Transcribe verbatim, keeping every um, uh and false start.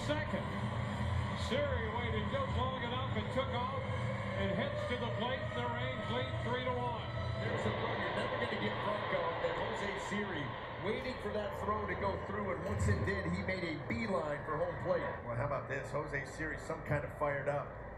second. Siri waited just long enough and took off and heads to the plate. The Rays lead three to one. There's a throw you're never going to get Franco, and Jose Siri waiting for that throw to go through, and once it did, he made a beeline for home plate. Well, how about this? Jose Siri, some kind of fired up.